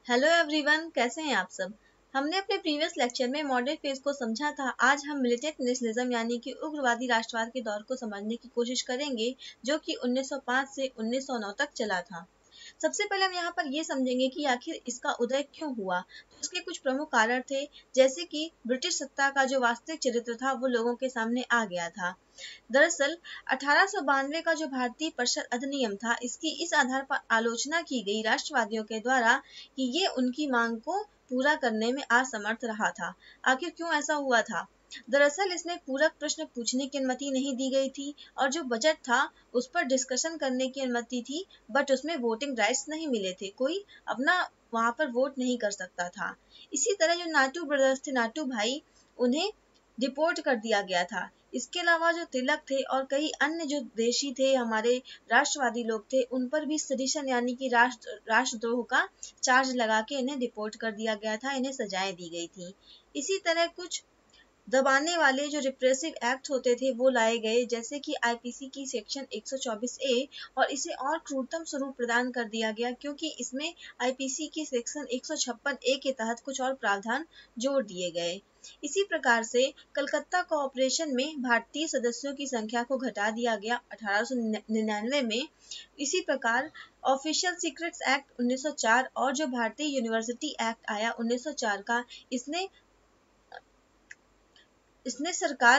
Hello everyone, कैसे हैं आप सब। हमने अपने प्रीवियस लेक्चर में मॉडर्न फेज को समझा था। आज हम मिलिटेंट नेशनलिज्म यानी कि उग्रवादी राष्ट्रवाद के दौर को समझने की कोशिश करेंगे, जो कि 1905 से 1909 तक चला था। सबसे पहले हम यहाँ पर ये समझेंगे कि आखिर इसका उदय क्यों हुआ। तो इसके कुछ प्रमुख कारण थे, जैसे कि ब्रिटिश सत्ता का जो वास्तविक चरित्र था वो लोगों के सामने आ गया था। दरअसल 1892 का जो भारतीय परिषद अधिनियम था, इसकी इस आधार पर आलोचना की गई राष्ट्रवादियों के द्वारा कि ये उनकी मांग को पूरा करने में असमर्थ रहा था। आखिर क्यों ऐसा हुआ था? दरअसल इसमें पूरक प्रश्न पूछने की अनुमति नहीं दी गई थी, और जो बजट था उस पर डिस्कशन करने की अनुमति थी, बट उसमें वोटिंग राइट्स नहीं मिले थे। कोई अपना वहां पर वोट नहीं कर सकता था। इसी तरह जो नाटू ब्रदर्स थे, नाटू भाई, उन्हें डिपोर्ट कर दिया गया था। इसके अलावा जो तिलक थे और कई अन्य जो देशी थे, हमारे राष्ट्रवादी लोग थे, उन पर भी सडिशन यानी कि राष्ट्रद्रोह का चार्ज लगा के इन्हें डिपोर्ट कर दिया गया था, इन्हें सजाएं दी गई थी। इसी तरह कुछ दबाने वाले जो रिप्रेसिव एक्ट होते थे वो लाए गए, जैसे कि आईपीसी की सेक्शन 124 ए, और इसे और क्रूरतम स्वरूप प्रदान कर दिया गया, क्योंकि इसमें आईपीसी की सेक्शन 156 ए के तहत कुछ और प्रावधान जोड़ दिए गए। इसी प्रकार से कलकत्ता कोऑपरेशन में भारतीय सदस्यों की संख्या को घटा दिया गया 1899 में। इसी प्रकार ऑफिशियल सीक्रेट्स एक्ट 1904 और जो भारतीय यूनिवर्सिटी एक्ट आया 1904 का, इसने इसने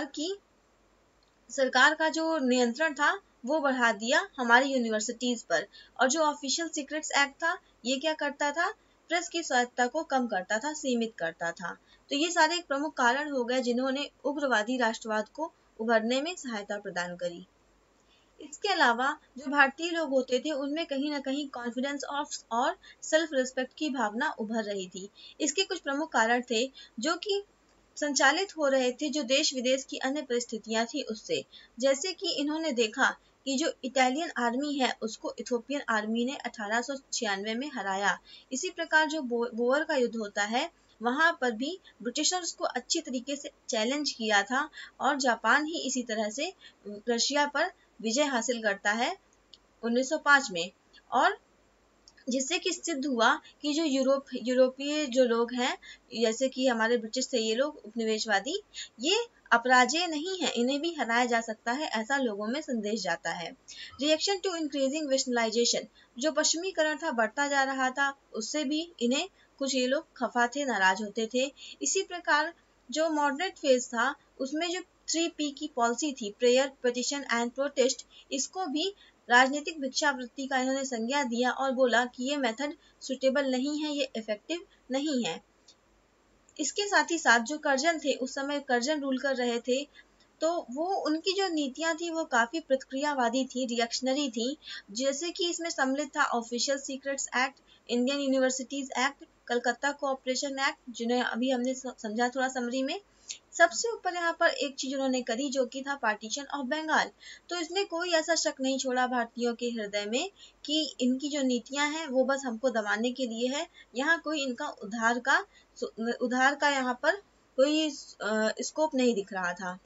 सरकार का जो नियंत्रण था वो बढ़ा दिया हमारी यूनिवर्सिटीज पर। और जो ऑफिशियल सीक्रेट्स एक्ट था, ये क्या करता था? प्रेस की स्वायत्तता को कम करता था, सीमित करता था। तो ये सारे प्रमुख कारण हो गए जिन्होंने उग्रवादी राष्ट्रवाद को उभरने में सहायता प्रदान करी। इसके अलावा जो भारतीय लोग होते थे, उनमें कहीं ना कहीं कॉन्फिडेंस और सेल्फ रिस्पेक्ट की भावना उभर रही थी। इसके कुछ प्रमुख कारण थे जो कि संचालित हो रहे थे जो देश विदेश की अन्य परिस्थितियां थी उससे। जैसे कि इन्होंने देखा कि जो इटालियन आर्मी है उसको इथोपियन आर्मी ने 1896 में हराया। इसी प्रकार जो बोअर का युद्ध होता है, वहां पर भी ब्रिटिशर्स को अच्छी तरीके से चैलेंज किया था, और जापान ही इसी तरह से रशिया पर विजय हासिल करता है 1905 में। और जिससे कि सिद्ध हुआ कि जो यूरोपीय जो लोग हैं, जैसे कि हमारे ब्रिटिश थे, ये लोग उपनिवेशवादी, ये अपराजेय नहीं है, इन्हें भी हराया जा सकता है, ऐसा लोगों में संदेश जाता है। रिएक्शन टू इंक्रीजिंग वेस्टर्नाइजेशन, जो पश्चिमीकरण था बढ़ता जा रहा था, उससे भी इन्हें कुछ ये लोग खफा थे, नाराज होते थे। इसी प्रकार जो मॉडरेट फेज था, उसमें जो 3P की पॉलिसी थी, प्रेयर, पिटिशन एंड प्रोटेस्ट, इसको भी राजनीतिक भिक्षावृत्ति का इन्होंने संज्ञा दिया और बोला कि ये मेथड सुटेबल नहीं है, ये इफेक्टिव नहीं है। इसके साथ ही साथ जो कर्जन थे, उस समय कर्जन रूल कर रहे थे, तो वो उनकी जो नीतियां थी वो काफी प्रतिक्रियावादी थी, रिएक्शनरी थी। जैसे कि इसमें सम्मिलित था official secrets act, Indian universities act, Calcutta cooperation act, जिन्हें अभी हमने समझा थोड़ा समरी में। सबसे ऊपर यहाँ पर एक चीज उन्होंने करी, जो कि था पार्टीशन ऑफ बंगाल। तो इसने कोई ऐसा शक नहीं छोड़ा भारतीयों के हृदय में कि इनकी जो नीतियां हैं वो बस हमको दबाने के लिए है। यहाँ कोई इनका उधार का यहाँ पर कोई स्कोप नहीं दिख रहा था।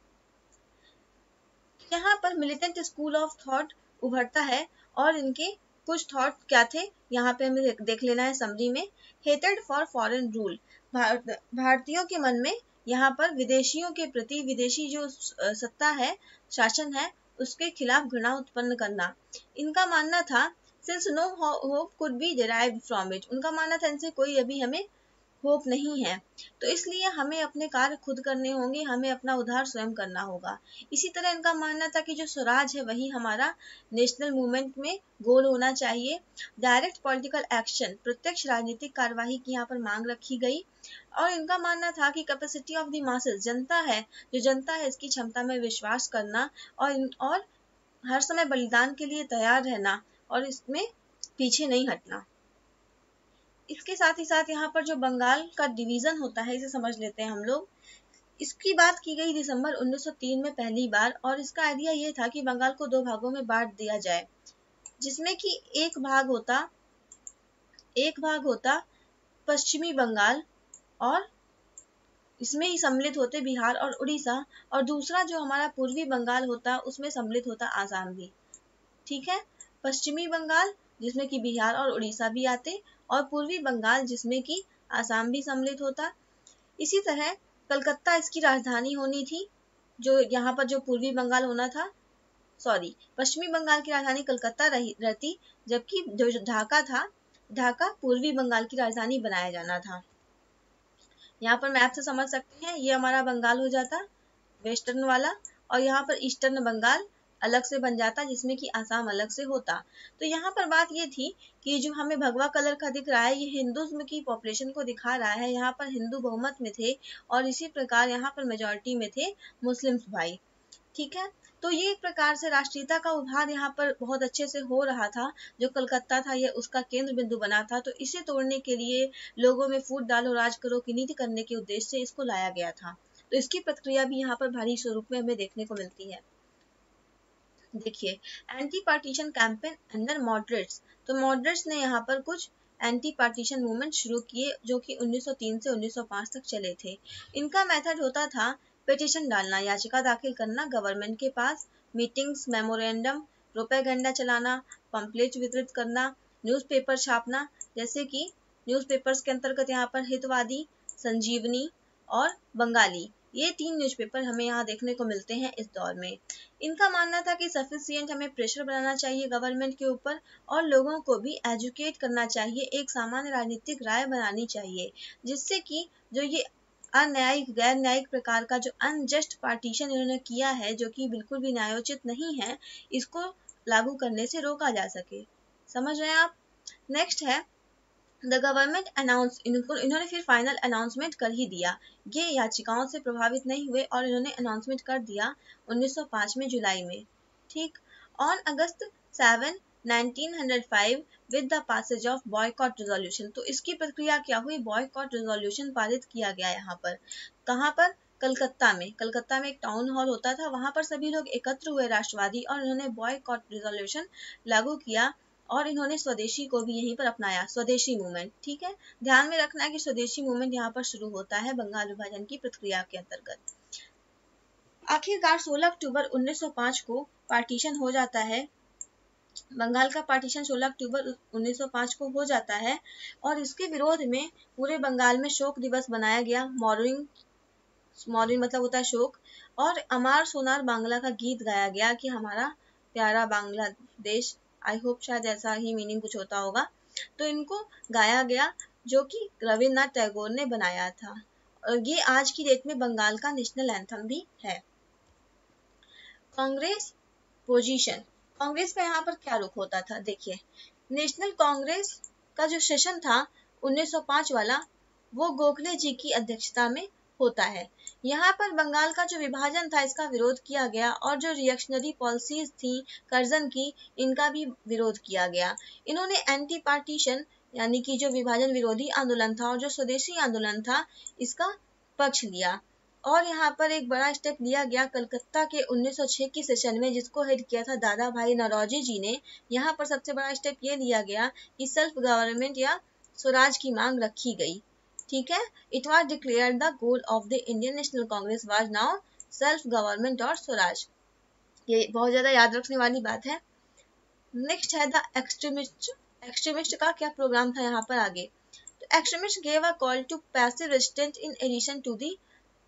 यहाँ पर मिलिटेंट स्कूल ऑफ थॉट उभरता है, और इनके कुछ थॉट क्या थे यहाँ पे हमें देख लेना है समरी में। हेटेड फॉर फॉरेन रूल, भारतीयों के मन में यहाँ पर विदेशियों के प्रति, विदेशी जो सत्ता है, शासन है, उसके खिलाफ घृणा उत्पन्न करना। इनका मानना था since no hope could be derived from it, उनका मानना था इनसे कोई अभी हमें होप नहीं है, तो इसलिए हमें अपने कार्य खुद करने होंगे, हमें अपना उद्धार स्वयं करना होगा। इसी तरह इनका मानना था कि जो स्वराज है वही हमारा नेशनल मूवमेंट में गोल होना चाहिए। डायरेक्ट पॉलिटिकल एक्शन, प्रत्यक्ष राजनीतिक कार्यवाही की यहाँ पर मांग रखी गई। और इनका मानना था कि कैपेसिटी ऑफ द मासेस, जनता है, जो जनता है इसकी क्षमता में विश्वास करना, और हर समय बलिदान के लिए तैयार रहना, और इसमें पीछे नहीं हटना। इसके साथ ही साथ यहाँ पर जो बंगाल का डिवीजन होता है, इसे समझ लेते हैं हम लोग। इसकी बात की गई दिसंबर 1903 में पहली बार, और इसका आइडिया ये था कि बंगाल को दो भागों में बांट दिया जाए, जिसमें कि एक भाग होता पश्चिमी बंगाल, और इसमें ही सम्मिलित होते बिहार और उड़ीसा, और दूसरा जो हमारा पूर्वी बंगाल होता, उसमें सम्मिलित होता आसाम भी। ठीक है, पश्चिमी बंगाल जिसमें कि बिहार और उड़ीसा भी आते, और पूर्वी बंगाल जिसमें कि आसाम भी सम्मिलित होता। इसी तरह कलकत्ता इसकी राजधानी होनी थी, जो यहाँ पर जो पूर्वी बंगाल होना था, सॉरी पश्चिमी बंगाल की राजधानी कलकत्ता रहती, जबकि जो ढाका था, ढाका पूर्वी बंगाल की राजधानी बनाया जाना था। यहाँ पर मैप से समझ सकते हैं, ये हमारा बंगाल हो जाता वेस्टर्न वाला, और यहाँ पर ईस्टर्न बंगाल अलग से बन जाता, जिसमें कि आसाम अलग से होता। तो यहाँ पर बात ये थी कि जो हमें भगवा कलर का दिख रहा है, ये हिंदुज़्म की पॉपुलेशन को दिखा रहा है। यहाँ पर हिंदू बहुमत में थे और इसी प्रकार यहाँ पर मेजॉरिटी में थे मुस्लिम्स भाई। ठीक है, तो ये एक प्रकार से राष्ट्रीयता का उभार यहाँ पर बहुत अच्छे से हो रहा था। जो कलकत्ता था ये उसका केंद्र बिंदु बना था, तो इसे तोड़ने के लिए लोगों में फूट डालो राज करो की नीति करने के उद्देश्य से इसको लाया गया था। तो इसकी प्रतिक्रिया भी यहाँ पर भारी स्वरूप में हमें देखने को मिलती है। देखिए, anti partition campaign under moderates. तो मॉडरेट्स ने यहाँ पर कुछ एंटी पार्टीशन मूवमेंट शुरू किए, जो कि 1903 से 1905 तक चले थे। इनका मेथड होता था पिटीशन डालना, याचिका दाखिल करना गवर्नमेंट के पास, मीटिंग्स, मेमोरेंडम, प्रोपेगेंडा चलाना, पंपलेट वितरित करना, न्यूज़पेपर छापना, जैसे कि न्यूज़पेपर्स के अंतर्गत यहाँ पर हितवादी, संजीवनी और बंगाली, ये 3 न्यूज़पेपर हमें यहाँ देखने को मिलते हैं इस दौर में। इनका मानना था कि सफिशिएंट हमें प्रेशर बनाना चाहिए गवर्नमेंट के ऊपर, और लोगों को भी एजुकेट करना चाहिए, एक सामान्य राजनीतिक राय बनानी चाहिए, जिससे कि जो ये अन्यायिक गैर न्यायिक प्रकार का जो अनजस्ट पार्टीशन इन्होंने किया है, जो कि बिल्कुल भी न्यायोचित नहीं है, इसको लागू करने से रोका जा सके। समझ रहे हैं आप? नेक्स्ट है द गवर्नमेंट अनाउंस। इन्होंने फिर फाइनल अनाउंसमेंट कर ही दिया, ये याचिकाओं से प्रभावित नहीं हुए और इन्होंने अनाउंसमेंट कर दिया 1905 में जुलाई में। ठीक, on August 7 1905 with the passage of boycott resolution. तो इसकी प्रक्रिया क्या हुई, बॉयकॉट रेजोल्यूशन पारित किया गया यहाँ पर। कहाँ पर? कलकत्ता में। कलकत्ता में एक टाउन हॉल होता था, वहां पर सभी लोग एकत्र हुए राष्ट्रवादी, और इन्होंने बॉयकॉट रेजोल्यूशन लागू किया, और इन्होंने स्वदेशी को भी यहीं पर अपनाया, स्वदेशी मूवमेंट। ठीक है, ध्यान में रखना है कि स्वदेशी मूवमेंट यहाँ पर शुरू होता है बंगाल विभाजन की प्रक्रिया के अंतर्गत। आखिरकार 16 अक्टूबर 1905 को पार्टीशन हो जाता है, बंगाल का पार्टीशन 16 अक्टूबर 1905 को हो जाता है, और इसके विरोध में पूरे बंगाल में शोक दिवस बनाया गया। मॉर्निंग मतलब होता है शोक, और अमार सोनार बांग्ला का गीत गाया गया कि हमारा प्यारा बांग्लादेश, आई होप शायद ऐसा ही मीनिंग कुछ होता होगा। तो इनको गाया गया, जो कि रविन्द्रनाथ टैगोर ने बनाया था, और ये आज की डेट में बंगाल का नेशनल एंथम भी है। कांग्रेस पोजीशन, कांग्रेस का यहाँ पर क्या रुख होता था? देखिए, नेशनल कांग्रेस का जो सेशन था 1905 वाला, वो गोखले जी की अध्यक्षता में होता है। यहाँ पर बंगाल का जो विभाजन था इसका विरोध किया गया, और जो रिएक्शनरी पॉलिसीज थी कर्जन की, इनका भी विरोध किया गया। इन्होंने एंटी पार्टीशन यानी कि जो विभाजन विरोधी आंदोलन था और जो स्वदेशी आंदोलन था, इसका पक्ष लिया। और यहाँ पर एक बड़ा स्टेप लिया गया कलकत्ता के 1906 की सेशन में, जिसको हेड किया था दादा भाई नौरोजी जी ने। यहाँ पर सबसे बड़ा स्टेप ये लिया गया कि सेल्फ गवर्नमेंट या स्वराज की मांग रखी गई। ठीक है, it was declared the goal of the Indian National Congress was now self government और स्वराज। ये बहुत ज्यादा याद रखने वाली बात है। नेक्स्ट है द एक्सट्रीमिस्ट। एक्सट्रीमिस्ट का क्या प्रोग्राम था यहाँ पर आगे? तो extremist gave a call to passive resistance in addition to the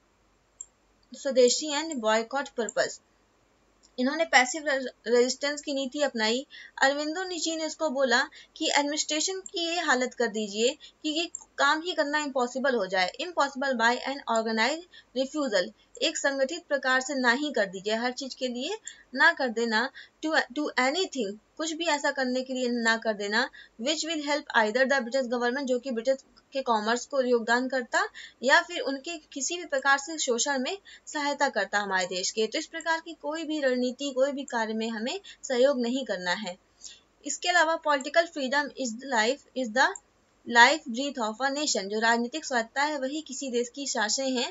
swadeshi and boycott purpose. इन्होंने पैसिव रेजिस्टेंस की नीति अपनाई। अरविंदो जी ने इसको बोला कि एडमिनिस्ट्रेशन की ये हालत कर दीजिए कि ये काम ही करना इम्पॉसिबल हो जाए। Impossible by an organise refusal, एक संगठित प्रकार से ना ही कर दीजिए, हर चीज के लिए ना कर देना। टू एनीथिंग, कुछ भी ऐसा करने के लिए ना कर देना, which will help either the British government, जो कि ब्रिटिश के कॉमर्स को योगदान करता, या फिर उनके किसी भी प्रकार से शोषण में सहायता करता हमारे देश के। तो इस प्रकार की कोई भी रणनीति, कोई भी कार्य में हमें सहयोग नहीं करना है। इसके अलावा political freedom is the life breath of a nation, जो राजनीतिक स्वायत्ता है वही किसी देश की सांसें हैं।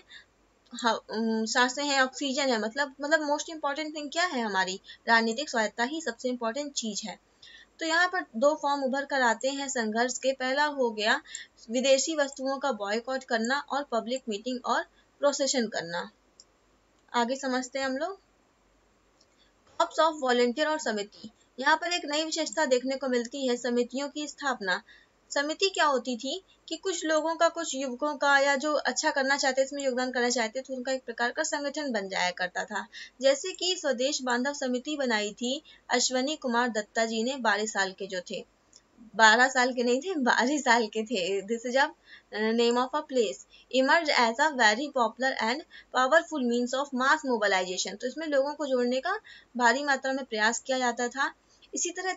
सांसें हैं, ऑक्सीजन है, मतलब मोस्ट इम्पोर्टेंट थिंग क्या है? हमारी राजनीतिक स्वायत्ता ही सबसे इम्पोर्टेंट चीज है। तो यहाँ पर दो फॉर्म उभर कर आते हैं संघर्ष के। पहला हो गया विदेशी वस्तुओं का बॉयकॉट करना, और पब्लिक मीटिंग और प्रोसेशन करना। आगे समझते हैं हम लोग। कॉर्प्स ऑफ वॉलंटियर और समिति, यहाँ पर एक नई विशेषता देखने को मिलती है, समितियों की स्थापना। समिति क्या होती थी कि कुछ लोगों का, कुछ युवकों का, या जो अच्छा करना चाहते इसमें योगदान करना चाहते थे, उनका एक प्रकार का संगठन बन जाया करता था। जैसे कि स्वदेश बांधव समिति बनाई थी अश्वनी कुमार दत्ता जी ने, 12 साल के जो थे, 12 साल के नहीं थे, 12 साल के थे। This is a name of a place, emerge as a very popular and powerful means of mass mobilisation. तो इसमें लोगों को जोड़ने का भारी मात्रा में प्रयास किया जाता था। इसी तरह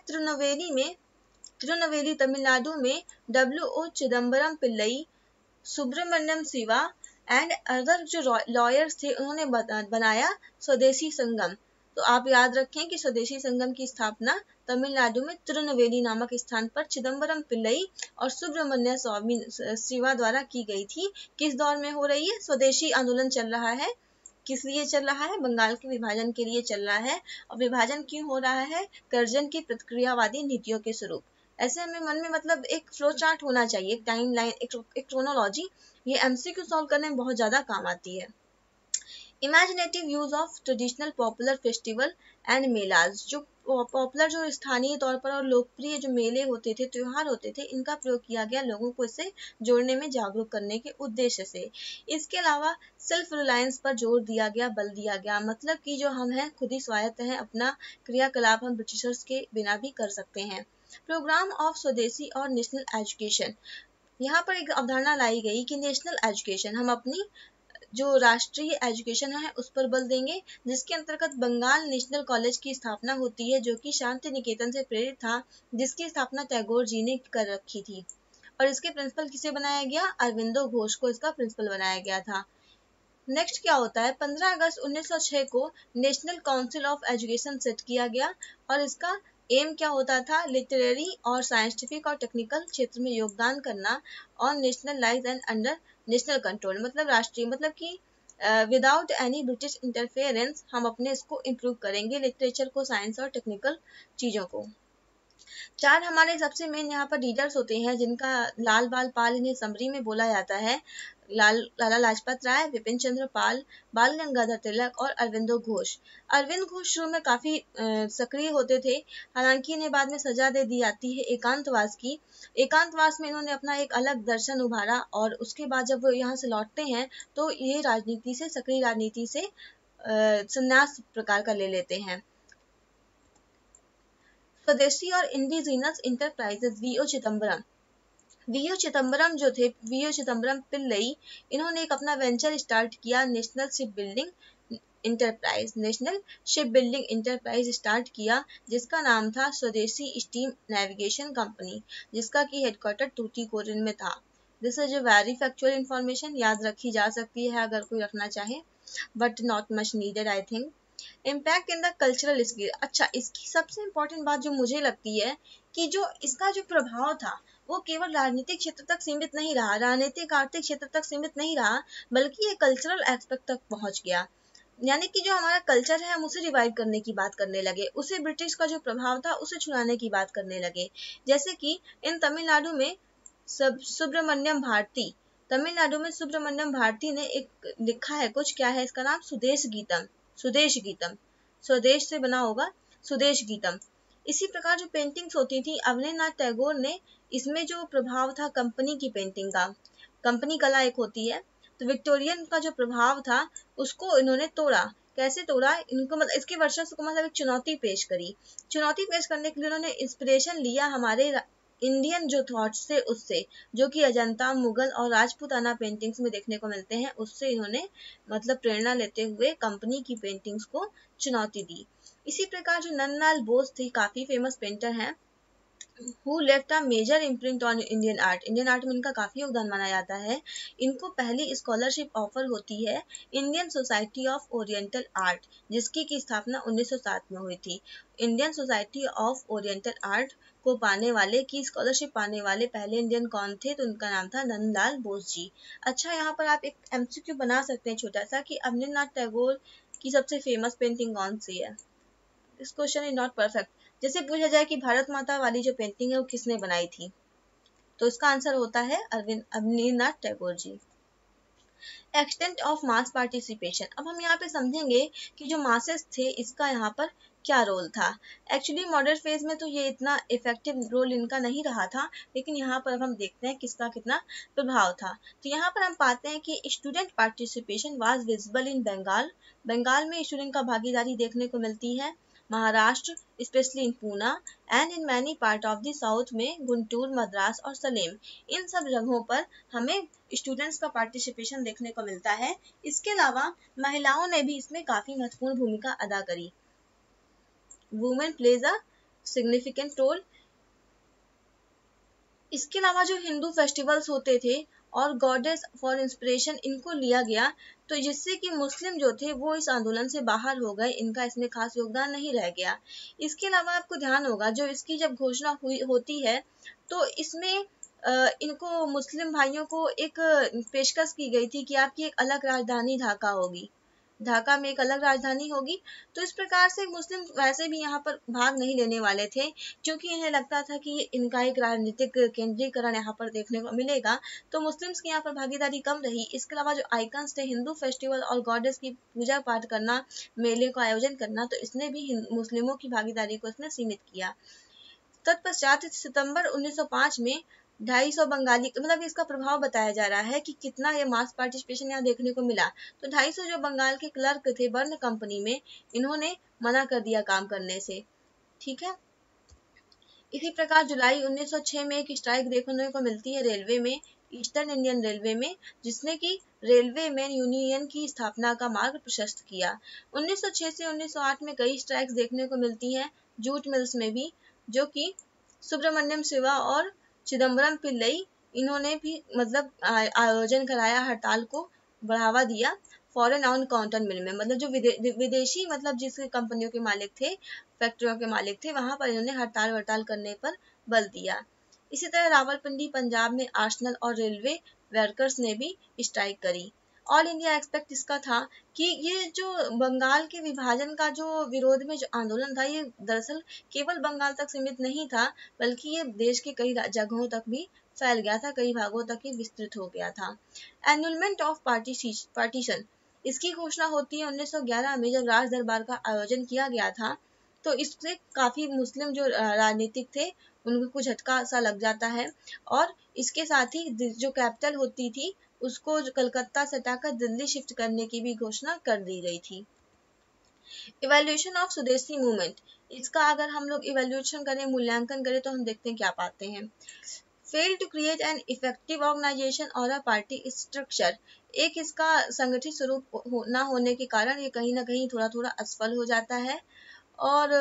तिरुनवेली तमिलनाडु में W.O. Chidambaram Pillai, Subramaniam Siva and other जो लॉयर्स थे, उन्होंने बनाया स्वदेशी संगम। तो आप याद रखें कि स्वदेशी संगम की स्थापना तमिलनाडु में तिरुनवेली नामक स्थान पर चिदम्बरम पिल्लई और सुब्रमण्य स्वामी शिवा द्वारा की गई थी। किस दौर में हो रही है? स्वदेशी आंदोलन चल रहा है। किस लिए चल रहा है? बंगाल के विभाजन के लिए चल रहा है। और विभाजन क्यों हो रहा है? कर्जन की प्रतिक्रियावादी नीतियों के स्वरूप। ऐसे हमें मन में मतलब एक फ्लो चार्ट होना चाहिए, एक टाइम लाइन, एक क्रोनोलॉजी। ये एमसीक्यू सॉल्व करने में बहुत ज्यादा काम आती है। Imaginative use of traditional popular festival and melas, जो पॉपुलर, जो स्थानीय तौर पर और लोकप्रिय जो मेले होते थे, त्योहार होते थे, इनका प्रयोग किया गया लोगों को इससे जोड़ने में, जागरूक करने के उद्देश्य से। इसके अलावा सेल्फ रिलायंस पर जोर दिया गया, बल दिया गया, मतलब कि जो हम हैं खुद ही स्वायत्त हैं, अपना क्रियाकलाप हम ब्रिटिशर्स के बिना भी कर सकते हैं। प्रोग्राम ऑफ स्वदेशी और नेशनल एजुकेशन, यहाँ पर एक अवधारणा लाई गई कि नेशनल एजुकेशन, हम अपनी जो राष्ट्रीय एजुकेशन है उस पर बल देंगे, जिसके अंतर्गत बंगाल नेशनल कॉलेज की स्थापना होती है, जो कि शांति निकेतन से प्रेरित था, जिसकी स्थापना टैगोर जी ने कर रखी थी। और इसके प्रिंसिपल किसे बनाया गया? अरविंदो घोष को इसका प्रिंसिपल बनाया गया था। नेक्स्ट क्या होता है? 15 अगस्त 1906 को National Council of Education set किया गया, और इसका एम क्या होता था? लिटरेरी और साइंटिफिक और टेक्निकल क्षेत्र में योगदान करना, और nationalise and under national control, मतलब राष्ट्रीय, मतलब कि विदाउट एनी ब्रिटिश इंटरफेरेंस हम अपने इसको इम्प्रूव करेंगे, लिटरेचर को, साइंस और टेक्निकल चीजों को। 4 हमारे सबसे मेन यहाँ पर लीडर्स होते हैं, जिनका लाल बाल पाल इन्हें समरी में बोला जाता है। लाला लाजपत राय, विपिन चंद्र पाल, बाल गंगाधर तिलक और अरविंदो घोष। अरविंद घोष शुरू में काफी सक्रिय होते थे, हालांकि इन्हें बाद में सजा दे दी जाती है एकांतवास की। एकांतवास में इन्होंने अपना एक अलग दर्शन उभारा, और उसके बाद जब वो यहाँ से लौटते हैं तो ये राजनीति से, सक्रिय राजनीति से संन्यास प्रकार का ले लेते हैं। स्वदेशी और इंडिजीनस इंटरप्राइजेस, वीओ चिदम्बरम जो थे, वीओ चिदम्बरम पिल्लई, इन्होंने एक अपना वेंचर स्टार्ट किया, national ship building enterprise start किया, जिसका नाम था स्वदेशी स्टीम नेविगेशन कंपनी, जिसका की हेडक्वार्टर टूटीकोरिन में था। This is a very factual information, याद रखी जा सकती है अगर कोई रखना चाहे, but not much needed I think. Impact in the cultural skill, अच्छा, इसकी सबसे इम्पोर्टेंट बात जो मुझे लगती है कि जो इसका जो प्रभाव था वो केवल राजनीतिक क्षेत्र तक सीमित नहीं रहा, राजनीतिक आर्थिक क्षेत्र तक सीमित नहीं रहा, बल्कि ये कल्चरल एस्पेक्ट तक पहुंच गया। यानी कि जो हमारा कल्चर है हम उसे रिवाइव करने की बात करने लगे, उसे ब्रिटिश का जो प्रभाव था उसे छुड़ाने की बात करने लगे। जैसे कि इन तमिलनाडु में सुब्रमण्यम भारती, तमिलनाडु में सुब्रमण्यम भारती ने एक लिखा है कुछ, क्या है इसका नाम? स्वदेश गीतम, स्वदेश से बना होगा, स्वदेश गीतम। इसी प्रकार जो पेंटिंग्स होती थी, अवनीनाथ टैगोर ने इसमें जो प्रभाव था कंपनी की पेंटिंग का, कंपनी कला एक होती है, तो विक्टोरियन का जो प्रभाव था उसको इन्होंने तोड़ा। कैसे तोड़ा? इनको मतलब इसके वर्चस्व को, मतलब एक चुनौती पेश करी। चुनौती पेश करने के लिए उन्होंने इंस्पिरेशन लिया हमारे इंडियन जो थॉट्स थे उससे, जो कि अजंता, मुगल और राजपूताना पेंटिंग्स में देखने को मिलते हैं, उससे इन्होंने मतलब प्रेरणा लेते हुए कंपनी की पेंटिंग्स को चुनौती दी। इसी प्रकार जो नंदलाल बोस थे, काफी फेमस पेंटर हैं, who left a major imprint on Indian art में इनका काफी योगदान माना जाता है। इनको पहली स्कॉलरशिप ऑफर होती है Indian Society of Oriental Art, जिसकी की स्थापना 1907 में हुई थी। Indian Society of Oriental Art को पाने वाले, की स्कॉलरशिप पाने वाले पहले इंडियन कौन थे? तो उनका नाम था नंदलाल बोस जी। अच्छा, यहाँ पर आप एक एमसीक्यू बना सकते हैं छोटा सा, कि अवनींद्रनाथ टैगोर की सबसे फेमस पेंटिंग कौन सी है? This question is not perfect. जैसे पूछा जाए कि भारत माता वाली जो पेंटिंग है वो किसने बनाई थी, तो इसका आंसर होता है Abanindranath Tagore ji. Extent of mass participation, अब हम यहाँ पे समझेंगे कि जो मासेस थे इसका यहाँ पर क्या रोल था। एक्चुअली मॉडर्न फेज में तो ये इतना इफेक्टिव रोल इनका नहीं रहा था, लेकिन यहाँ पर अब हम देखते हैं किसका कितना प्रभाव था। तो यहाँ पर हम पाते हैं कि student participation was visible in Bengal. Bengal में स्टूडेंट का भागीदारी देखने को मिलती है। Maharashtra specially in Poona and in many part of the south में गुंटूर, मद्रास और सलेम, इन सब जगहों पर हमें स्टूडेंट्स का पार्टिसिपेशन देखने को मिलता है। इसके अलावा महिलाओं ने भी इसमें काफी महत्वपूर्ण भूमिका अदा करी। Women plays a significant role. इसके अलावा जो हिंदू फेस्टिवल्स होते थे और गॉडेस फॉर इंस्पिरेशन इनको लिया गया, तो जिससे कि मुस्लिम जो थे वो इस आंदोलन से बाहर हो गए, इनका इसमें खास योगदान नहीं रह गया। इसके अलावा आपको ध्यान होगा जो इसकी जब घोषणा हुई होती है तो इसमें इनको मुस्लिम भाइयों को एक पेशकश की गई थी कि आपकी एक अलग राजधानी ढाका होगी, ढाका में एक अलग राजधानी होगी। तो इस प्रकार से मुस्लिम वैसे भी यहाँ पर भाग नहीं लेने वाले थे, क्योंकि इन्हें लगता था कि इनका एक राजनीतिक केंद्रीकरण यहाँ पर देखने को मिलेगा, तो मुस्लिम्स की यहाँ पर भागीदारी कम रही। इसके अलावा जो आइकन्स थे, हिंदू फेस्टिवल और गॉडेस की पूजा पाठ करना, मेले का आयोजन करना, तो इसने भी मुस्लिमों की भागीदारी को इसने सीमित किया। तत्पश्चात सितंबर 1905 में 250 बंगाली, मतलब इसका प्रभाव बताया जा रहा है कि कितना ये मास पार्टिसिपेशन यहाँ देखने को मिला। तो 250 जो बंगाल के क्लर्क थे बर्न कंपनी में, इन्होंने मना कर दिया काम करने से। ठीक है। इसी प्रकार जुलाई 1906 में एक स्ट्राइक देखने को मिलती है रेलवे में, ईस्टर्न इंडियन रेलवे में, जिसने की रेलवे मैन यूनियन की स्थापना का मार्ग प्रशस्त किया। 1906 से 1908 में कई स्ट्राइक्स देखने को मिलती हैं, जूट मिल्स में भी, जो कि सुब्रमण्यम शिवा और चिदम्बरम पिल्लई, इन्होंने भी मतलब आयोजन कराया, हड़ताल को बढ़ावा दिया। फॉरेन ऑन काउंटर मिल में, मतलब जो विदेशी, मतलब जिस कंपनियों के मालिक थे, फैक्ट्रियों के मालिक थे, वहां पर इन्होंने हड़ताल करने पर बल दिया। इसी तरह रावलपिंडी पंजाब में आर्सनल और रेलवे वर्कर्स ने भी स्ट्राइक करी। ऑल इंडिया एक्सपेक्ट इसका था कि ये जो बंगाल के विभाजन का जो विरोध में जो आंदोलन था, ये दरअसल केवल बंगाल तक सीमित नहीं था, बल्कि ये देश के कई जगहों तक भी फैल गया था, कई भागों तक ये विस्तृत हो गया था। एनुलमेंट ऑफ पार्टीशन, इसकी घोषणा होती है 1911 में, जब राज दरबार का आयोजन किया गया था। तो इससे काफी मुस्लिम जो राजनीतिक थे उनको कुछ झटका सा लग जाता है, और इसके साथ ही जो कैपिटल होती थी उसको कलकत्ता से हटाकर दिल्ली शिफ्ट करने की भी घोषणा कर दी गई थी। इवैल्यूएशन ऑफ स्वदेशी मूवमेंट, इसका अगर हम लोग इवैल्यूएशन करें, मूल्यांकन करें, तो हम देखते हैं क्या पाते हैं। Fail to create an effective organisation or a party structure, एक इसका संगठित स्वरूप न होने के कारण ये कहीं ना कहीं थोड़ा थोड़ा असफल हो जाता है, और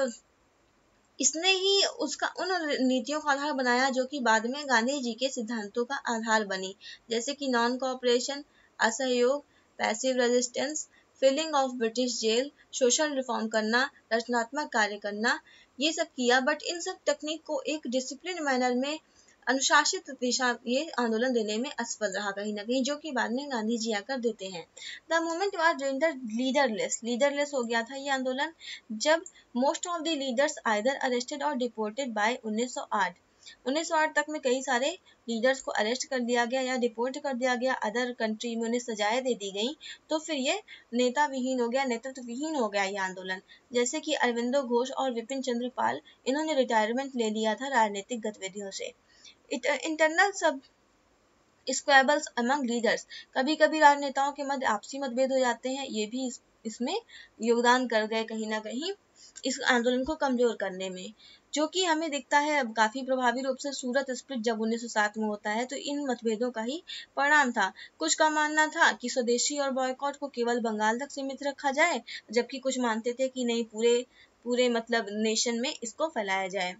इसने ही उसका उन नीतियों का आधार बनाया जो कि बाद में गांधी जी के सिद्धांतों का आधार बनी, जैसे कि नॉन कोऑपरेशन, असहयोग, passive resistance, filling of British jail, social reform करना, रचनात्मक कार्य करना, ये सब किया। बट इन सब टेक्निक को एक डिसिप्लिन मैनर में, अनुशासित दिशा, ये आंदोलन देने में असफल रहा कहीं ना कहीं, जो कि बाद में गांधी जी आकर देते हैं। The movement was rendered leaderless हो गया था ये आंदोलन, जब most of the leaders either arrested or deported by 1908। 1908 तक में कई सारे लीडर्स को अरेस्ट कर दिया गया या डिपोर्ट कर दिया गया, अदर कंट्री में उन्हें सजाएं दे दी गई। तो फिर ये नेता विहीन हो गया, नेतृत्व विहीन हो गया ये आंदोलन। जैसे कि अरविंदो घोष और विपिन चंद्र पाल, इन्होंने रिटायरमेंट ले लिया था राजनीतिक गतिविधियों से। इंटरनल सब स्क्वैबल्स अमंग लीडर्स, कभी कभी राजनेताओं के मध्य आपसी मतभेद हो जाते हैं, ये भी इसमें योगदान कर गए कहीं ना कहीं इस आंदोलन को कमजोर करने में, जो कि हमें दिखता है अब काफी प्रभावी रूप से सूरत स्प्लिट जब 1907 में होता है, तो इन मतभेदों का ही परिणाम था। कुछ का मानना था कि स्वदेशी और बॉयकॉट को केवल बंगाल तक सीमित रखा जाए, जबकि कुछ मानते थे कि नहीं, पूरे पूरे मतलब नेशन में इसको फैलाया जाए।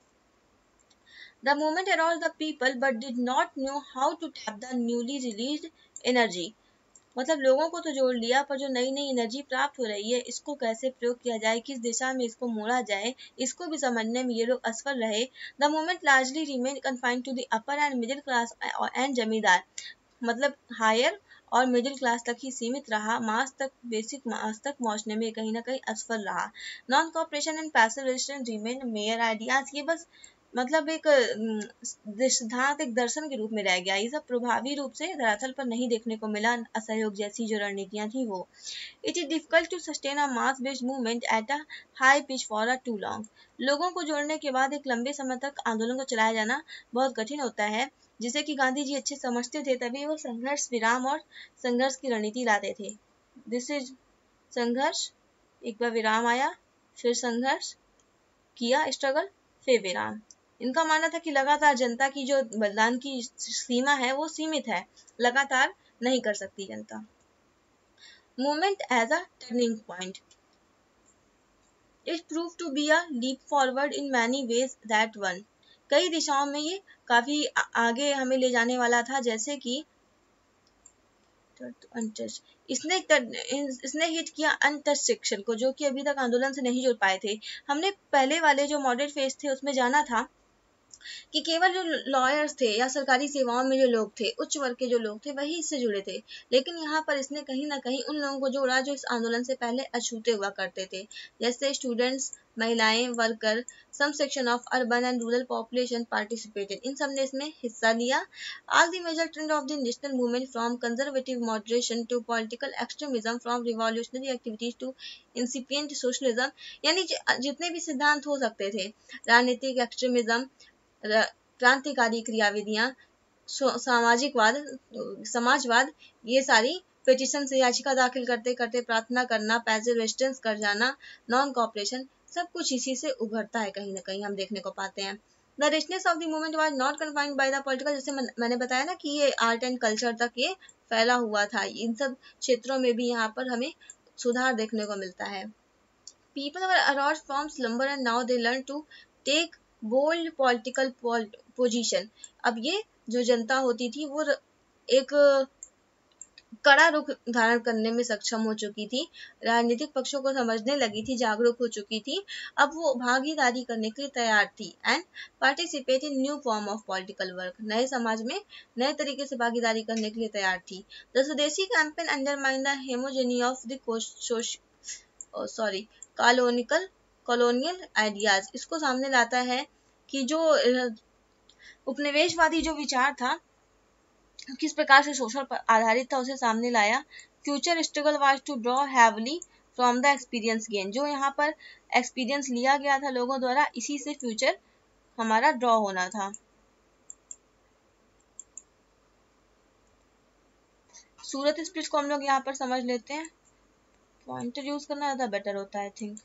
The movement aroused the people but did not know how to tap the newly released energy, मतलब लोगों को तो जोड़ लिया, पर जो नई नई एनर्जी प्राप्त हो रही है, इसको कैसे प्रयोग किया जाए, किस दिशा में इसको मोड़ा जाए, इसको भी समझने में ये लोग असफल रहे। The movement largely remain confined to the upper and middle class and zamindar, मतलब हायर और मिडिल क्लास तक ही सीमित रहा, मास तक, बेसिक मास तक पहुंचने में कहीं ना कहीं असफल रहा। Non cooperation and passive resistance remain mere ideas, ये बस मतलब एक सिद्धांत, एक दर्शन के रूप में रह गया। ये सब प्रभावी रूप से धरातल पर नहीं देखने को मिला। असहयोग जैसी जो रणनीतियां थी वो। It is difficult to sustain a mass based movement at a high pitch for a too long. लोगों को जोड़ने के बाद एक लंबे समय तक आंदोलन को चलाया जाना बहुत कठिन होता है, जिसे कि गांधी जी अच्छे समझते थे। तभी वो संघर्ष विराम और संघर्ष की रणनीति लाते थे। दिस इज संघर्ष, एक बार विराम आया, फिर संघर्ष किया, स्ट्रगल, फिर विराम। इनका मानना था कि लगातार जनता की जो बलिदान की सीमा है वो सीमित है, लगातार नहीं कर सकती जनता। Movement as a turning point, it prove to be a leap forward in many ways that one. कई दिशाओं में ये काफी आगे हमें ले जाने वाला था, जैसे कि इसने हिट किया अनटच सेक्शन को, जो कि अभी तक आंदोलन से नहीं जुड़ पाए थे। हमने पहले वाले जो मॉडरेट फेज थे उसमें जाना था कि केवल जो लॉयर्स थे या सरकारी सेवाओं में जो लोग थे, उच्च वर्ग के जो लोग थे, वही इससे जुड़े थे। लेकिन यहाँ पर इसने कहीं ना कहीं उन लोगों को जोड़ा जो इस आंदोलन से पहले अछूते हुआ करते थे, जैसे स्टूडेंट्स, महिलाएं, worker, some section of urban and rural population participated. इन सब ने इसमें हिस्सा लिया। All the major trend of the national movement from conservative moderation to political extremism, from revolutionary activities to incipient socialism, यानी जितने भी सिद्धांत हो सकते थे, राजनीतिक एक्सट्रीमिज्म, क्रांतिकारी क्रियाविधियां, सामाजिकवाद, समाजवाद, ये सारी पिटीशन से याचिका दाखिल करते करते प्रार्थना करना, पैसिव रेजिस्टेंस कर जाना, नॉन कॉपरेशन, सब कुछ इसी से उभरता है, कहीं ना कहीं हम देखने को पाते हैं। The richness of the movement was not confined by the political, जैसे मैंने बताया ना कि ये आर्ट एंड कल्चर तक ये फैला हुआ था। इन सब क्षेत्रों में भी यहाँ पर हमें सुधार देखने को मिलता है। People were aroused from slumber and now they learn to take bold political position. अब ये जो जनता होती थी वो एक कड़ा रुख धारण करने में सक्षम हो चुकी थी, राजनीतिक पक्षों को समझने लगी थी, जागरूक हो चुकी थी। अब वो भागीदारी करने के लिए तैयार थी and participate in new form of political work. नए समाज में नए तरीके से भागीदारी करने के लिए तैयार थी। The swadeshi campaign undermine the hegemony of the colonial ideas. इसको सामने लाता है कि जो उपनिवेशवादी जो विचार था किस प्रकार से शोषण पर आधारित था, उसे सामने लाया। Future struggle was to draw heavily from the experience gain. जो यहाँ पर एक्सपीरियंस लिया गया था लोगों द्वारा, इसी से फ्यूचर हमारा ड्रॉ होना था। सूरत स्प्लिट को हम लोग यहाँ पर समझ लेते हैं। पॉइंटर यूज करना ज्यादा बेटर होता है I think.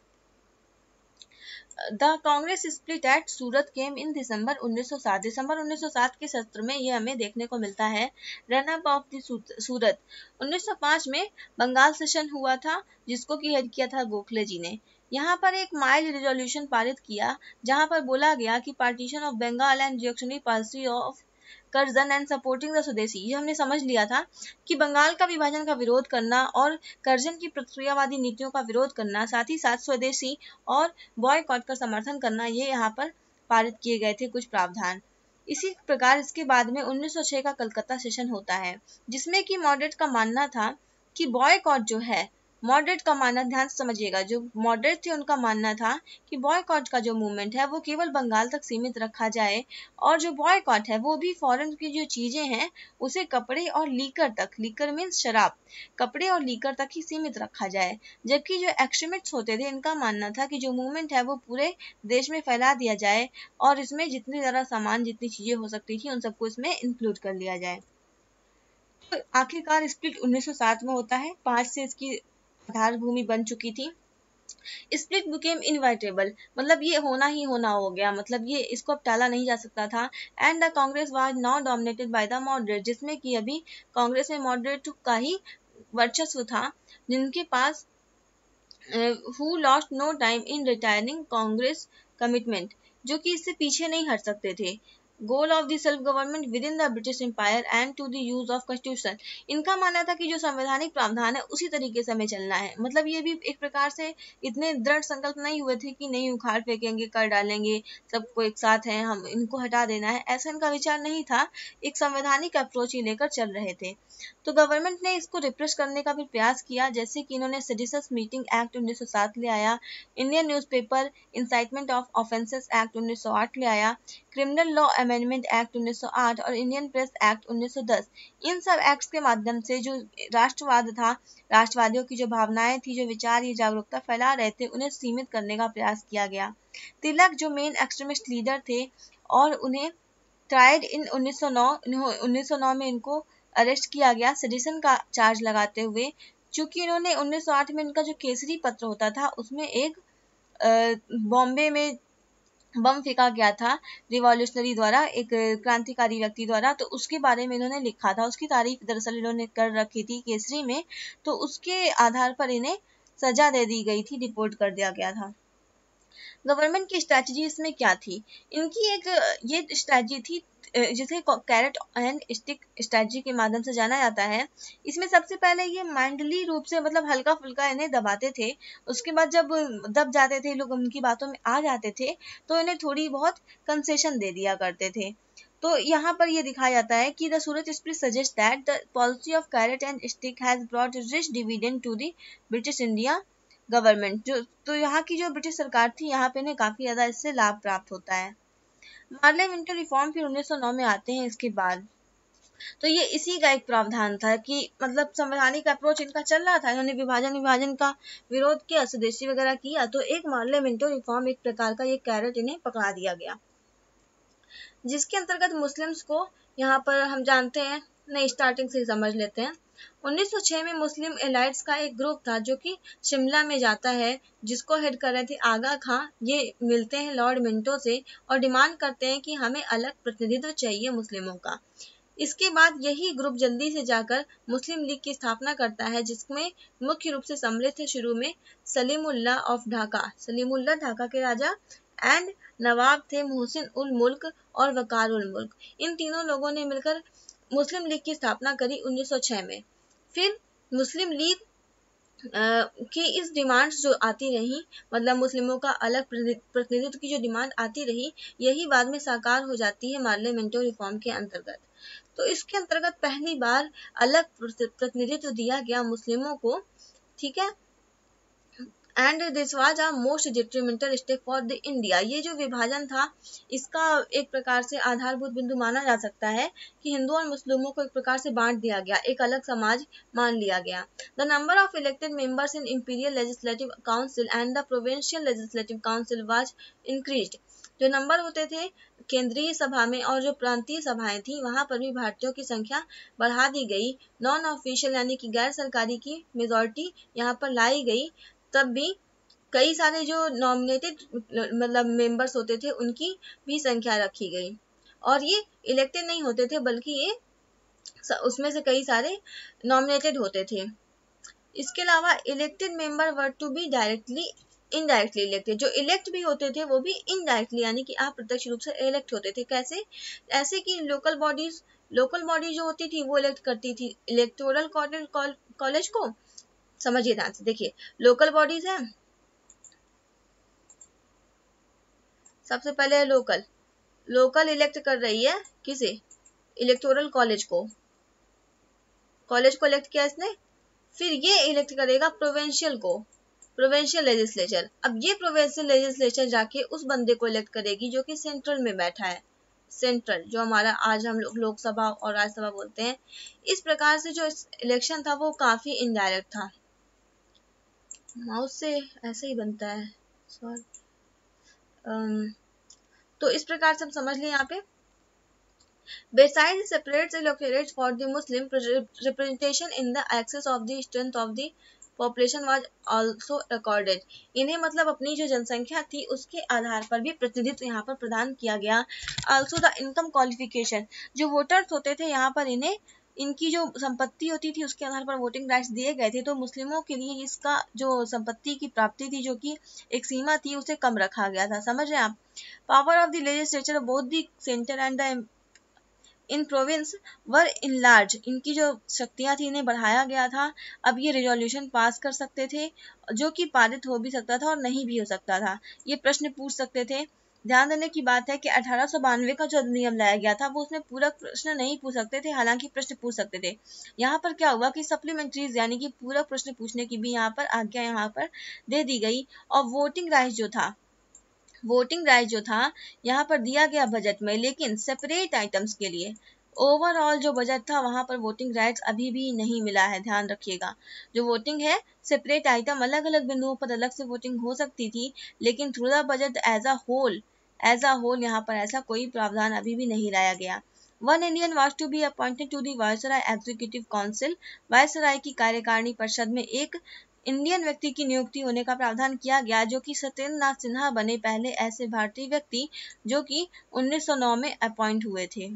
The Congress split at Surat came in December 1907। दिसंबर 1907 के सत्र में ये हमें देखने को मिलता है। Run up of the Surat 1905 में बंगाल सेशन हुआ था, जिसको की हेड किया था गोखले जी ने। यहाँ पर एक माइल्ड रिजोल्यूशन पारित किया, जहाँ पर बोला गया कि partition of Bengal and reactionary policy of Curzon and supporting the swadeshi. ये हमने समझ लिया था कि बंगाल का विभाजन का विरोध करना और कर्जन की प्रतिक्रियावादी नीतियों का विरोध करना, साथ ही साथ स्वदेशी और बॉयकॉट का समर्थन करना, ये यहाँ पर पारित किए गए थे कुछ प्रावधान। इसी प्रकार इसके बाद में 1906 का कलकत्ता सेशन होता है, जिसमें कि मॉडरेट का मानना था कि बॉयकॉट जो है, मॉडरेट का मानना ध्यान से समझिएगा, जो मॉडरेट थे उनका मानना था कि बॉयकॉट का जो मूवमेंट है वो केवल बंगाल तक सीमित रखा जाए, और जो बॉयकॉट है वो भी फॉरेन की जो चीजें हैं उसे कपड़े और लीकर तक, लीकर मीन्स शराब, कपड़े और लीकर तक ही सीमित रखा जाए। जबकि जो एक्सट्रीमिस्ट्स होते थे, इनका मानना था कि जो मूवमेंट है वो पूरे देश में फैला दिया जाए और इसमें जितनी ज्यादा सामान, जितनी चीजें हो सकती थी, उन सबको इसमें इंक्लूड कर लिया जाए। तो आखिरकार स्प्लिट 1907 में होता है। 5 से इसकी आधार भूमि बन चुकी थी। स्प्लिट बिकेम इनवाइटेबल, मतलब ये होना ही होना हो गया, मतलब ये इसको अब टाला नहीं जा सकता था। And the Congress was now dominated by the moderate, जिसमें कि अभी कांग्रेस में मॉडरेट का ही वर्चस्व था, जिनके पास who lost no time in retiring Congress commitment, जो कि इससे पीछे नहीं हट सकते थे। Goal of the self government within the British Empire and to the use of constitution. इनका मानना था कि जो संवैधानिक प्रावधान है उसी तरीके से हमें चलना है। मतलब ये भी एक प्रकार से इतने दृढ़ संकल्प नहीं हुए थे कि नहीं उखाड़ फेंकेंगे, कर डालेंगे, सबको एक साथ है, हम इनको हटा देना है, ऐसा इनका विचार नहीं था। एक संवैधानिक अप्रोच ही लेकर चल रहे थे। तो गवर्नमेंट ने इसको रिप्रेस करने का भी प्रयास किया, जैसे कि इन्होंने सेडिशस मीटिंग एक्ट 1907 ले आया, Indian newspaper incitement of offences act 1908 ले आया, क्रिमिनल लॉ अमेंडमेंट एक्ट 1908 और इंडियन प्रेस एक्ट 1910। इन सब एक्ट्स के माध्यम से जो राष्ट्रवाद था, राष्ट्रवादियों की जो भावनाएं थी, जो विचार, ये जागरूकता फैला रहे थे, उन्हें सीमित करने का प्रयास किया गया। तिलक जो मेन एक्सट्रीमिस्ट लीडर थे और उन्हें ट्राइड इन 1909 में इनको अरेस्ट किया गया सेडिशन का चार्ज लगाते हुए। चूंकि इन्होंने 1908 में इनका जो केसरी पत्र होता था उसमें एक बॉम्बे में बम फेंका गया था रिवॉल्यूशनरी द्वारा, एक क्रांतिकारी व्यक्ति द्वारा, तो उसके बारे में इन्होंने लिखा था, उसकी तारीफ दरअसल इन्होंने कर रखी थी केसरी में, तो उसके आधार पर इन्हें सजा दे दी गई थी, डिपोर्ट कर दिया गया था। गवर्नमेंट की स्ट्रैटेजी इसमें क्या थी? इनकी एक ये स्ट्रैटेजी थी जिसे कैरेट एंड स्टिक स्ट्रैटेजी के माध्यम से जाना जाता है। इसमें सबसे पहले ये माइंडली रूप से, मतलब हल्का फुल्का इन्हें दबाते थे, उसके बाद जब दब जाते थे लोग, उनकी बातों में आ जाते थे, तो इन्हें थोड़ी बहुत कंसेशन दे दिया करते थे। तो यहाँ पर ये दिखाया जाता है कि the Surat split suggest that the policy of carrot and stick has brought rich dividend to the British India government. जो तो यहाँ की जो ब्रिटिश सरकार थी, यहाँ पे इन्हें काफी ज्यादा इससे लाभ प्राप्त होता है। मार्ले मिंटो रिफॉर्म फिर 1909 में आते हैं इसके बाद। तो ये इसी का एक प्रावधान था कि मतलब संवैधानिक अप्रोच इनका चल रहा था, इन्होंने विभाजन का विरोध किया, स्वदेशी वगैरह किया, तो एक मार्ले मिंटो रिफॉर्म एक प्रकार का ये कैरेट इन्हें पकड़ा दिया गया, जिसके अंतर्गत मुस्लिम्स को, यहाँ पर हम जानते हैं, नहीं स्टार्टिंग से ही समझ लेते हैं। 1906 में मुस्लिम एलाइट्स का एक ग्रुप था जो कि शिमला में जाता है, जिसको हेड कर रहे थे आगा खां। ये मिलते हैं लॉर्ड मिंटो से और डिमांड करते हैं कि हमें अलग प्रतिनिधित्व चाहिए मुस्लिमों का। इसके बाद यही ग्रुप जल्दी से जाकर मुस्लिम लीग की स्थापना करता है, जिसमें मुख्य रूप से सम्मिलित थे शुरू में सलीमुल्लाह ऑफ ढाका, सलीमुल्लाह ढाका के राजा, एंड नवाब थे मोहसिन उल मुल्क और वकार उल मुल्क। इन तीनों लोगों ने मिलकर मुस्लिम लीग की स्थापना करी 1906 में। फिर मुस्लिम लीग की इस डिमांड्स जो आती रही, मतलब मुस्लिमों का अलग प्रतिनिधित्व की जो डिमांड आती रही, यही बाद में साकार हो जाती है मार्ले मिंटो रिफॉर्म के अंतर्गत। तो इसके अंतर्गत पहली बार अलग प्रतिनिधित्व दिया गया मुस्लिमों को, ठीक है। And this was a most detrimental step for the India. ये जो विभाजन था, इसका एक प्रकार से आधारभूत बिंदु माना जा सकता है कि हिंदू और मुस्लिमों को एक प्रकार से बांट दिया गया, एक अलग समाज मान लिया गया। The number of elected members in imperial legislative council and the provincial legislative council was increased. जो नंबर होते थे केंद्रीय सभा में और जो प्रांतीय सभाएं थी, वहां पर भी भारतीयों की संख्या बढ़ा दी गई। नॉन ऑफिशियल यानी कि गैर सरकारी की मेजोरिटी यहाँ पर लाई गई। तब भी कई सारे जो नॉमिनेटेड मतलब मेंबर्स होते थे, उनकी भी संख्या रखी गई, और ये इलेक्टेड नहीं होते थे, बल्कि ये उसमें से कई सारे नॉमिनेटेड होते थे। इसके अलावा elected member were to be directly indirectly elected. जो इलेक्ट भी होते थे वो भी इनडायरेक्टली यानी कि अप्रत्यक्ष रूप से इलेक्ट होते थे। कैसे? ऐसे कि लोकल बॉडी जो होती थी वो इलेक्ट करती थी इलेक्टोरल कॉलेज को। समझिए ध्यान से, देखिए लोकल बॉडीज है, सबसे पहले लोकल इलेक्ट कर रही है किसे? इलेक्टोरल कॉलेज को इलेक्ट किया इसने। फिर ये इलेक्ट करेगा प्रोविंशियल को, प्रोविंशियल लेजिस्लेचर। अब ये प्रोविंशियल लेजिस्लेचर जाके उस बंदे को इलेक्ट करेगी जो कि सेंट्रल में बैठा है, सेंट्रल जो हमारा आज हम लोग लोकसभा और राज्यसभा बोलते हैं। इस प्रकार से जो इलेक्शन था वो काफी इनडायरेक्ट था। माउस से ऐसे ही बनता है, सॉरी। तो इस प्रकार से हम समझ लें यहाँ पे। Besides separate electorates for the Muslim, representation in the axis of the strength of the population was also recorded। इन्हें मतलब अपनी जो जनसंख्या थी उसके आधार पर भी प्रतिनिधित्व यहाँ पर प्रदान किया गया। Also the income qualification, जो वोटर्स होते थे यहाँ पर इन्हें इनकी जो संपत्ति होती थी उसके आधार पर वोटिंग राइट्स दिए गए थे, तो मुस्लिमों के लिए इसका जो संपत्ति की प्राप्ति थी, जो कि एक सीमा थी, उसे कम रखा गया था। समझ रहे हैं आप? Power of the legislature both the centre and the in province were enlarged, इनकी जो शक्तियां थी इन्हें बढ़ाया गया था। अब ये रिजोल्यूशन पास कर सकते थे, जो कि पारित हो भी सकता था और नहीं भी हो सकता था। ये प्रश्न पूछ सकते थे। ध्यान देने की बात है कि 1892 का जो नियम लाया गया था वो उसमें पूरक प्रश्न नहीं पूछ सकते थे, हालांकि प्रश्न पूछ सकते थे। यहाँ पर क्या हुआ कि सप्लीमेंट्रीज यानी कि पूरक प्रश्न पूछने की भी यहाँ पर आज्ञा यहाँ पर दे दी गई। और वोटिंग राइट जो था यहाँ पर दिया गया बजट में, लेकिन सेपरेट आइटम्स के लिए। ओवरऑल जो बजट था वहां पर वोटिंग राइट्स अभी भी नहीं मिला है, ध्यान रखिएगा। जो वोटिंग है सेपरेट आइटम, अलग अलग बिंदुओं पर अलग से वोटिंग हो सकती थी, लेकिन through the budget as a whole यहाँ पर ऐसा कोई प्रावधान अभी भी नहीं लाया गया। One Indian was to be appointed to the viceroy executive council, viceroy की कार्यकारिणी परिषद में एक इंडियन व्यक्ति की नियुक्ति होने का प्रावधान किया गया, जो कि सत्येंद्र नाथ सिन्हा बने पहले ऐसे भारतीय व्यक्ति जो कि 1909 में अपॉइंट हुए थे।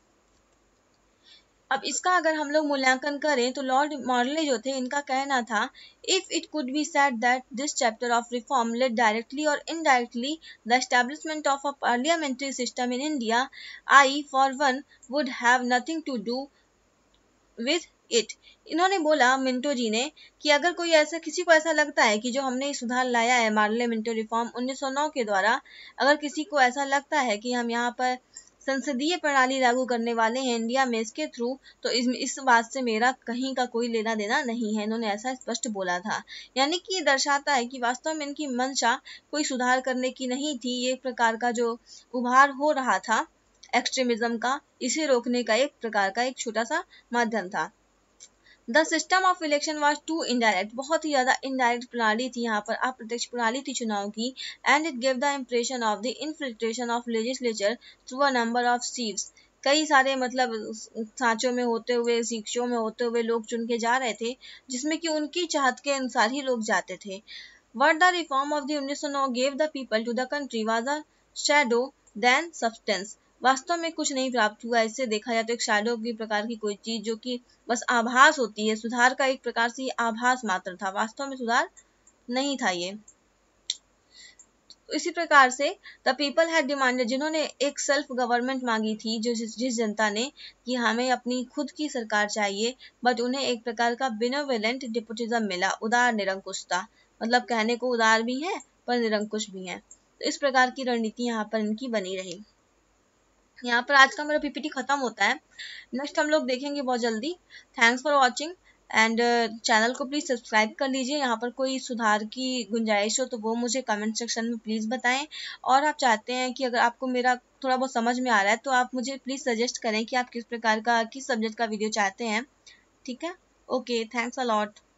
अब इसका अगर हम लोग मूल्यांकन करें तो लॉर्ड मॉर्ले जो थे, इनका कहना था, if it could be said that this chapter of reform led directly or indirectly the establishment of a parliamentary system in India, I for one would have nothing to do with it. इन्होंने बोला, Minto जी ने, कि अगर कोई ऐसा, किसी को ऐसा लगता है कि जो हमने सुधार लाया है मार्ले मिंटो रिफॉर्म 1909 के द्वारा, अगर किसी को ऐसा लगता है कि हम यहाँ पर संसदीय प्रणाली लागू करने वाले हैं इंडिया में इसके थ्रू, तो इस बात से मेरा कहीं का कोई लेना देना नहीं है। इन्होंने ऐसा स्पष्ट बोला था। यानी कि ये दर्शाता है कि वास्तव में इनकी मंशा कोई सुधार करने की नहीं थी। ये एक प्रकार का जो उभार हो रहा था एक्सट्रीमिज्म का, इसे रोकने का एक प्रकार का एक छोटा सा माध्यम था। The system of election was too indirect, बहुत ही ज्यादा इनडायरेक्ट प्रणाली थी, यहाँ पर अप्रत्यक्ष प्रणाली थी चुनाव की। And it give the impression of the infiltration of legislature through a number of seats, कई सारे मतलब सांचों में होते हुए, शिक्षों में होते हुए लोग चुन के जा रहे थे, जिसमें कि उनकी चाहत के अनुसार ही लोग जाते थे। What the reform of the 1909 gave the people to the country was a shadow than substance, वास्तव में कुछ नहीं प्राप्त हुआ। इससे देखा जाए तो एक शैडो की प्रकार की कोई चीज, जो कि बस आभास होती है। सुधार का एक प्रकार से आभास मात्र था, वास्तव में सुधार नहीं था ये। इसी प्रकार से द पीपल हैड डिमांडेड, जिन्होंने एक सेल्फ गवर्नमेंट मांगी थी, जो जिस जनता ने, कि हमें अपनी खुद की सरकार चाहिए, बट उन्हें एक प्रकार का बेनेवोलेंट डेपोटिज्म मिला, उदार निरंकुशता, मतलब कहने को उदार भी है पर निरंकुश भी है। तो इस प्रकार की रणनीति यहाँ पर इनकी बनी रही। यहाँ पर आज का मेरा पीपीटी खत्म होता है। नेक्स्ट हम लोग देखेंगे बहुत जल्दी। Thanks for watching and channel को प्लीज सब्सक्राइब कर लीजिए। यहाँ पर कोई सुधार की गुंजाइश हो तो वो मुझे कमेंट सेक्शन में प्लीज बताएं। और आप चाहते हैं कि अगर आपको मेरा थोड़ा बहुत समझ में आ रहा है तो आप मुझे प्लीज सजेस्ट करें कि आप किस प्रकार का, किस सब्जेक्ट का वीडियो चाहते हैं। ठीक है, ओके, थैंक्स अ लॉट।